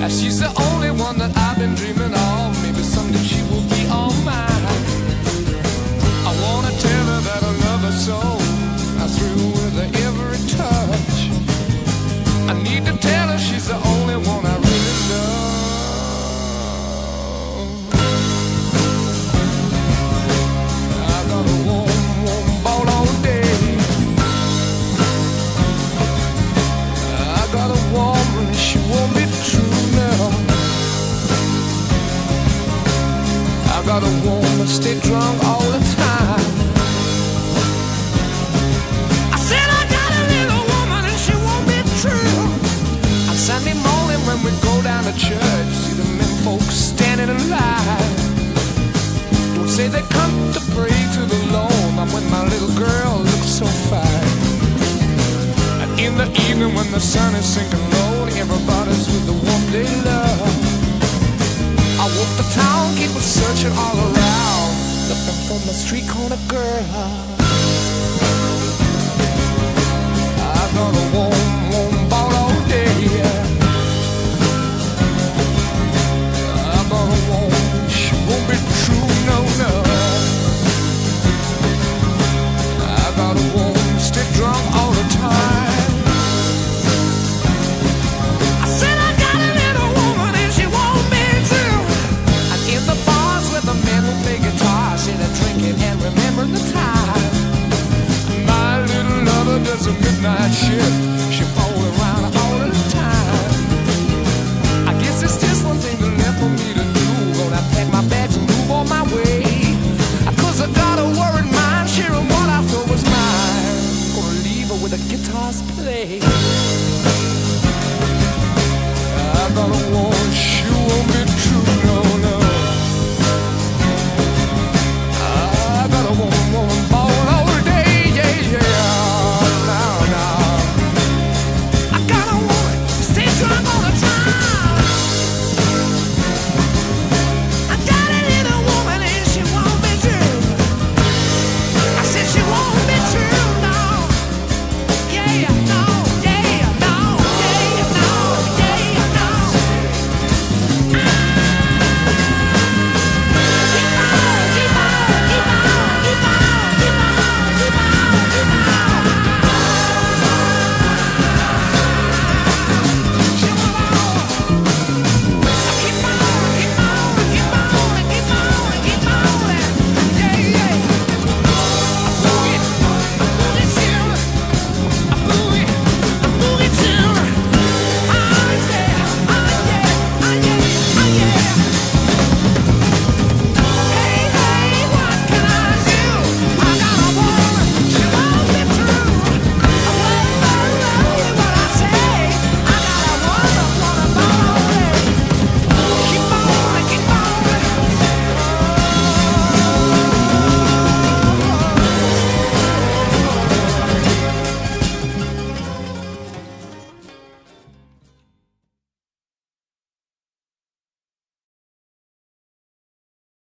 She's the only one that I've been dreaming of. Maybe someday she will be all mine. I wanna tell her that I love her so. I thrill with her every touch. I need to tell her she's the only one I really love. I got a warm, warm ball all day. I got a woman, she won't be true now. I got a woman, stay drunk all the time. I said I got a little woman and she won't be true. On Sunday morning when we go down to church, see the men folks standing in line. Don't say they come to pray to the Lord. I'm with my little girl, looks so fine. And in the evening when the sun is sinking low, everybody's with the one they love. I walk the town, keep searching all around, looking for my street corner girl. I got a warm, warm ball all day. I got a woman, she won't be true, no, no. I got a woman, stay drunk all the time. I said I got a little woman and she won't be true. And in the bars where the men will play guitar, sit and drinking and remember the time. My little lover does a midnight shift. She falls around all the time. I guess it's just one thing left for me to do. Gonna pack my bags and move on my way. 'Cause I got a worried mind, sharing what I thought was mine. Gonna leave her with the guitars play.